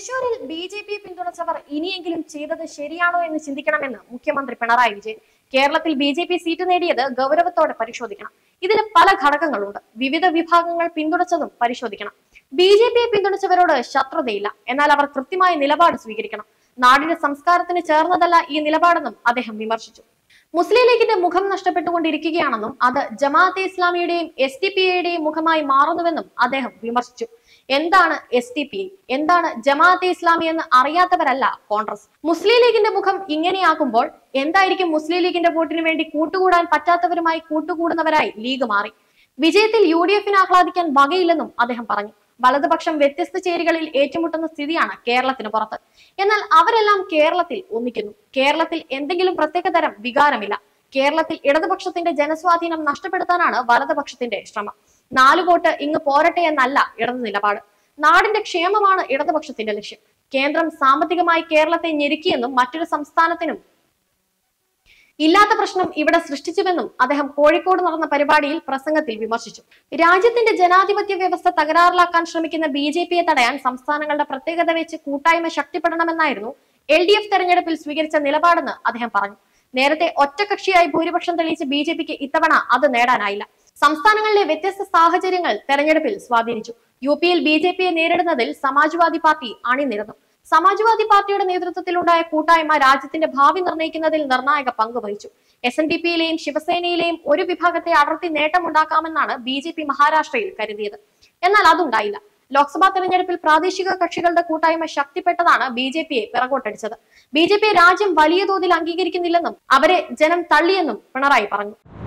തൃശൂരിൽ ബി.ജെ.പി പിന്തുണച്ചവർ ഇനിയെങ്കിലും ചെയ്തത് ശരിയാണോ എന്ന് ചിന്തിക്കണമെന്ന് മുഖ്യമന്ത്രി പിണറായി വിജയൻ. കേരളത്തിൽ ബി.ജെ.പി സീറ്റ് നേടിയത് ഗൗരവത്തോടെ പരിശോധിക്കണം. ഇതിന് പല ഘടകങ്ങളുണ്ട്. വിവിധ വിഭാഗങ്ങൾ പിന്തുണച്ചതും പരിശോധിക്കണം. ബി.ജെ.പിയെ പിന്തുണച്ചവരോട് ശത്രുതയില്ല, എന്നാൽ അവർ കൃത്യമായ നിലപാട് സ്വീകരിക്കണം. നാടിന്റെ സംസ്കാരത്തിന് ചേർന്നതല്ല ഈ നിലപാടെന്നും അദ്ദേഹം വിമർശിച്ചു. മുസ്ലിം ലീഗിന്റെ മുഖം നഷ്ടപ്പെട്ടുകൊണ്ടിരിക്കുകയാണെന്നും അത് ജമാഅത്തെ ഇസ്ലാമിയുടെയും SDPI മുഖമായി മാറുന്നുവെന്നും അദ്ദേഹം വിമർശിച്ചു. എന്താണ് SDPI, എന്താണ് ജമാഅത്തെ ഇസ്ലാമി എന്ന് അറിയാത്തവരല്ല കോൺഗ്രസ്. മുസ്ലിം ലീഗിന്റെ മുഖം ഇങ്ങനെയാകുമ്പോൾ എന്തായിരിക്കും മുസ്ലിം ലീഗിന്റെ വോട്ടിന് വേണ്ടി കൂട്ടുകൂടാൻ പറ്റാത്തവരുമായി കൂട്ടുകൂടുന്നവരായി ലീഗ് മാറി. വിജയത്തിൽ UDFന് ആഹ്ലാദിക്കാൻ വകയില്ലെന്നും അദ്ദേഹം പറഞ്ഞു. വലതുപക്ഷം വ്യത്യസ്ത ചേരികളിൽ ഏറ്റുമുട്ടുന്ന സ്ഥിതിയാണ് കേരളത്തിന് പുറത്ത്. എന്നാൽ അവരെല്ലാം കേരളത്തിൽ ഒന്നിക്കുന്നു. കേരളത്തിൽ എന്തെങ്കിലും പ്രത്യേക തരം വികാരമില്ല. കേരളത്തിൽ ഇടതുപക്ഷത്തിന്റെ ജനസ്വാധീനം നഷ്ടപ്പെടുത്താനാണ് വലതുപക്ഷത്തിന്റെ ശ്രമം. 4 വോട്ട് ഇങ്ങ് പോരട്ടെ എന്നല്ല ഇടതു നിലപാട്. നാടിന്റെ ക്ഷേമമാണ് ഇടതുപക്ഷത്തിന്റെ ലക്ഷ്യം. കേന്ദ്രം സാമ്പത്തികമായി കേരളത്തെ ഞെരുക്കിയെന്നും മറ്റൊരു സംസ്ഥാനത്തിനും ഇല്ലാത്ത പ്രശ്നം ഇവിടെ സൃഷ്ടിച്ചുവെന്നും അദ്ദേഹം കോഴിക്കോട് നടന്ന പരിപാടിയിൽ പ്രസംഗത്തിൽ വിമർശിച്ചു. രാജ്യത്തിന്റെ ജനാധിപത്യ വ്യവസ്ഥ തകരാറിലാക്കാൻ ശ്രമിക്കുന്ന ബി.ജെ.പിയെ തടയാൻ സംസ്ഥാനങ്ങളുടെ പ്രത്യേകത വെച്ച് കൂട്ടായ്മ ശക്തിപ്പെടണമെന്നായിരുന്നു LDF തെരഞ്ഞെടുപ്പിൽ സ്വീകരിച്ച നിലപാടെന്ന് അദ്ദേഹം പറഞ്ഞു. നേരത്തെ ഒറ്റകക്ഷിയായി ഭൂരിപക്ഷം തെളിയിച്ച ബി.ജെ.പിക്ക് ഇത്തവണ അത് നേടാനായില്ല. സംസ്ഥാനങ്ങളിലെ വ്യത്യസ്ത സാഹചര്യങ്ങൾ തെരഞ്ഞെടുപ്പിൽ സ്വാധീനിച്ചു. UPയിൽ ബി.ജെ.പിയെ നേരിടുന്നതിൽ സമാജ്വാദി പാർട്ടി അണിനിരന്നു. സമാജ്വാദി പാർട്ടിയുടെ നേതൃത്വത്തിലുണ്ടായ കൂട്ടായ്മ രാജ്യത്തിന്റെ ഭാവി നിർണ്ണയിക്കുന്നതിൽ നിർണായക പങ്ക് വഹിച്ചു. SNDPയിലെയും ശിവസേനയിലെയും ഒരു വിഭാഗത്തെ അടർത്തി നേട്ടമുണ്ടാക്കാമെന്നാണ് ബി.ജെ.പി മഹാരാഷ്ട്രയിൽ കരുതിയത്. എന്നാൽ അതുണ്ടായില്ല. ലോക്സഭാ തെരഞ്ഞെടുപ്പിൽ പ്രാദേശിക കക്ഷികളുടെ കൂട്ടായ്മ ശക്തിപ്പെട്ടതാണ് ബി.ജെ.പിയെ പിറകോട്ടടിച്ചത്. ബി.ജെ.പിയെ രാജ്യം വലിയ തോതിൽ അംഗീകരിക്കുന്നില്ലെന്നും അവരെ ജനം തള്ളിയെന്നും പിണറായി പറഞ്ഞു.